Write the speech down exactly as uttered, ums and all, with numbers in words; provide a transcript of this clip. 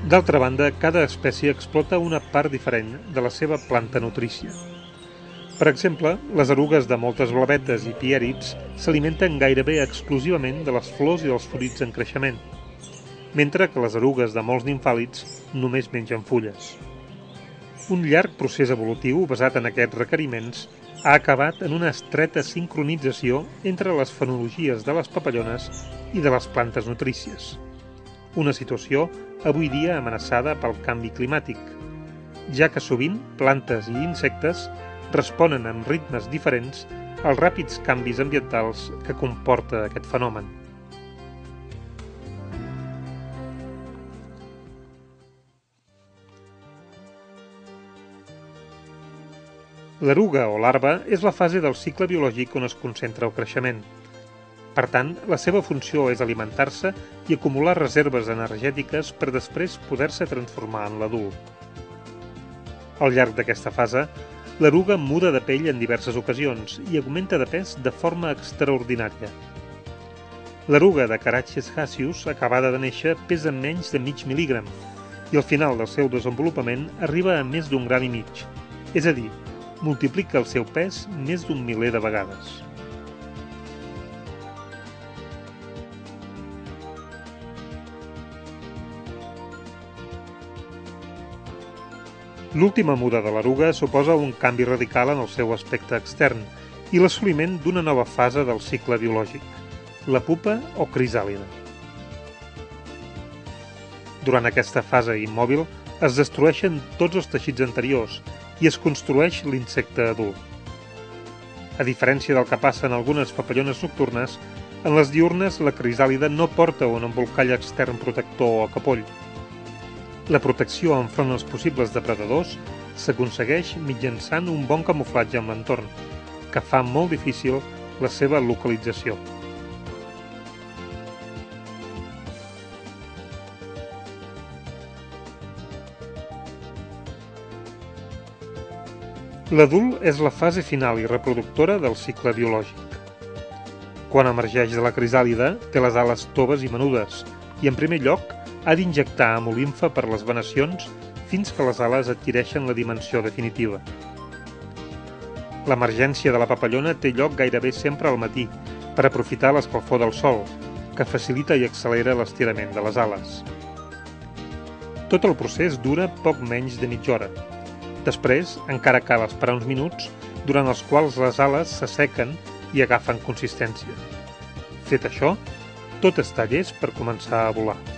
D'altra banda, cada espècie explota una part diferent de la seva planta nutrícia. Per exemple, les erugues de moltes blavetes i pièrids s'alimenten gairebé exclusivament de les flors i dels fruits en creixement, mentre que les erugues de molts nimfàlids només mengen fulles. Un llarg procés evolutiu basat en aquests requeriments ha acabat en una estreta sincronització entre les fenologies de les papallones i de les plantes nutrícies. Una situació avui dia amenaçada pel canvi climàtic, ja que sovint plantes i insectes responen amb ritmes diferents als ràpids canvis ambientals que comporta aquest fenomen. L'eruga o larva és la fase del cicle biològic on es concentra el creixement. Per tant, la seva funció és alimentar-se i acumular reserves energètiques per després poder-se transformar en l'adult. Al llarg d'aquesta fase, l'eruga muda de pell en diverses ocasions i augmenta de pes de forma extraordinària. L'eruga de Caraxes hasius, acabada de néixer, pesa menys de mig mil·lígram i al final del seu desenvolupament arriba a més d'un gram i mig, és a dir, multiplica el seu pes més d'un miler de vegades. L'última muda de l'eruga suposa un canvi radical en el seu aspecte extern i l'assoliment d'una nova fase del cicle biològic, la pupa o crisàlide. Durant aquesta fase immòbil es destrueixen tots els teixits anteriors i es construeix l'insecte adult. A diferència del que passa en algunes papallones nocturnes, en les diürnes la crisàlide no porta un embolcall extern protector o capoll. La protecció enfront als possibles depredadors s'aconsegueix mitjançant un bon camuflatge amb l'entorn, que fa molt difícil la seva localització. L'adult és la fase final i reproductora del cicle biològic. Quan emergeix de la crisàlide, té les ales toves i menudes i, en primer lloc, ha d'injectar hemolimfa per les venacions fins que les ales adquireixen la dimensió definitiva. L'emergència de la papallona té lloc gairebé sempre al matí per aprofitar l'escalfor del sol, que facilita i accelera l'estirament de les ales. Tot el procés dura poc menys de mitja hora. Després, encara cal esperar uns minuts, durant els quals les ales s'assequen i agafen consistència. Fet això, tot està llest per començar a volar.